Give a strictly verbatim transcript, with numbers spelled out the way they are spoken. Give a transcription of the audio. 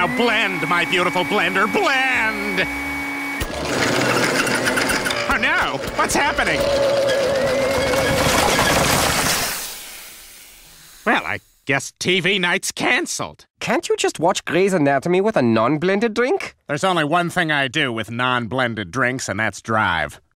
Now blend, my beautiful blender, blend! Oh no, what's happening? Well, I guess T V night's cancelled. Can't you just watch Grey's Anatomy with a non-blended drink? There's only one thing I do with non-blended drinks, and that's drive.